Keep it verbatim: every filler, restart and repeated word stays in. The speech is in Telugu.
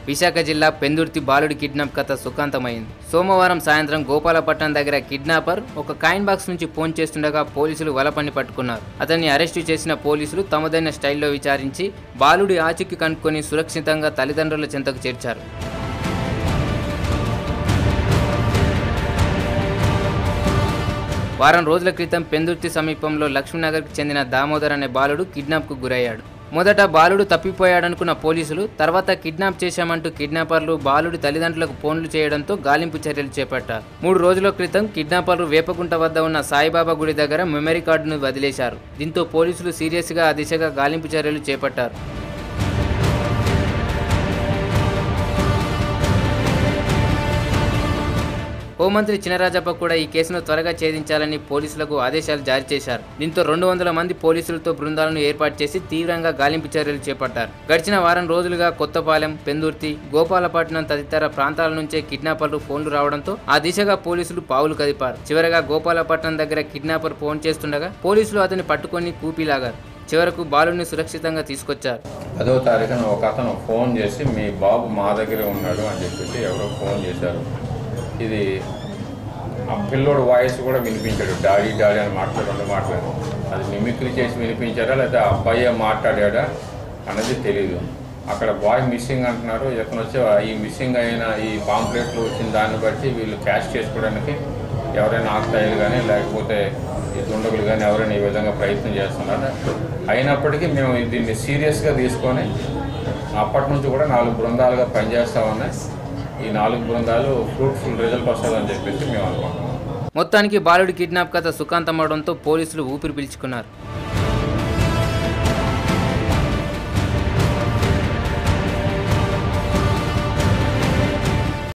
విశాఖ జిల్లా పెందుర్తి బాలుడి కిడ్నాప్ కథ సుఖాంతమైంది. సోమవారం సాయంత్రం గోపాలపట్నం దగ్గర కిడ్నాపర్ ఒక కాయిన్ బాక్స్ నుంచి ఫోన్ చేస్తుండగా పోలీసులు వలపన్ని పట్టుకున్నారు. అతన్ని అరెస్టు చేసిన పోలీసులు తమదైన స్టైల్లో విచారించి బాలుడి ఆచూకీ కనుక్కొని సురక్షితంగా తల్లిదండ్రుల చెంతకు చేర్చారు. వారం రోజుల క్రితం పెందుర్తి సమీపంలో లక్ష్మీనగర్కి చెందిన దామోదర్ అనే బాలుడు కిడ్నాప్కు గురయ్యాడు. మొదట బాలుడు తప్పిపోయాడనుకున్న పోలీసులు తర్వాత కిడ్నాప్ చేశామంటూ కిడ్నాపర్లు బాలుడి తల్లిదండ్రులకు ఫోన్లు చేయడంతో గాలింపు చర్యలు చేపట్టారు. మూడు రోజుల క్రితం కిడ్నాపర్లు వేపకుంట వద్ద ఉన్న సాయిబాబా గుడి దగ్గర మెమరీ కార్డును వదిలేశారు. దీంతో పోలీసులు సీరియస్గా ఆ దిశగా గాలింపు చర్యలు చేపట్టారు. హోంమంత్రి చినరాజప్ప కూడా ఈ కేసును త్వరగా ఛేదించాలని పోలీసులకు ఆదేశాలు జారీ చేశారు. దీంతో రెండు వందల మంది పోలీసులతో బృందాలను ఏర్పాటు చేసి తీవ్రంగా గాలింపు చర్యలు చేపట్టారు. గడిచిన వారం రోజులుగా కొత్తపాలెం, పెందుర్తి, గోపాలపట్నం తదితర ప్రాంతాల నుంచే కిడ్నాపర్లు ఫోన్లు రావడంతో ఆ దిశగా పోలీసులు పావులు కదిపారు. చివరగా గోపాలపట్నం దగ్గర కిడ్నాపర్ ఫోన్ చేస్తుండగా పోలీసులు అతన్ని పట్టుకొని కూపీలాగారు. చివరకు బాలుడిని సురక్షితంగా తీసుకొచ్చారు. పదో తారీఖున ఒక అతను ఫోన్ చేసి మీ బాబు మా దగ్గరే ఉన్నాడు అని చెప్పేసి ఎవరో ఫోన్ చేశారు. ఇది ఆ పిల్లోడు వాయిస్ కూడా వినిపించాడు, డాడీ డాడీ అని మాట్లాడు మాట్లాడు అది మిమిక్రీ చేసి వినిపించారా లేదా అబ్బాయి మాట్లాడా అన్నది తెలీదు. అక్కడ బాయ్ మిస్సింగ్ అంటున్నారు. ఇతను వచ్చి ఈ మిస్సింగ్ అయిన ఈ పాంప్లెట్లు వచ్చిన దాన్ని బట్టి వీళ్ళు క్యాష్ చేసుకోవడానికి ఎవరైనా ఆక్తాయిలు కానీ లేకపోతే ఈ దుండగులు కానీ ఎవరైనా ఈ విధంగా ప్రయత్నం చేస్తున్నారు. అయినప్పటికీ మేము దీన్ని సీరియస్గా తీసుకొని అప్పటి నుంచి కూడా నాలుగు బృందాలుగా పనిచేస్తూ ఉన్నాయి. ఈ నాలుగు బృందాలు ఫ్రూట్ఫుల్ రిజల్ట్ వస్తుందని చెప్పేసి మేము అనుకుంటున్నాం. మొత్తానికి బాలుడి కిడ్నాప్ కథ సుఖాంతమవడంతో పోలీసులు ఊపిరి పీల్చుకున్నారు.